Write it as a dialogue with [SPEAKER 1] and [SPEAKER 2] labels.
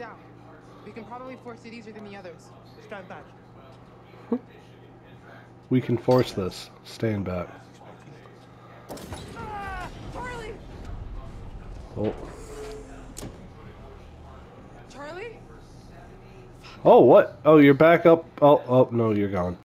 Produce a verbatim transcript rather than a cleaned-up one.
[SPEAKER 1] down. We can probably force it easier than the others. Stand back.
[SPEAKER 2] We can force this. Stand back.
[SPEAKER 1] Ah, Charlie!
[SPEAKER 2] Oh.
[SPEAKER 1] Charlie?
[SPEAKER 2] Oh, what? Oh, you're back up. Oh, oh, no, you're gone.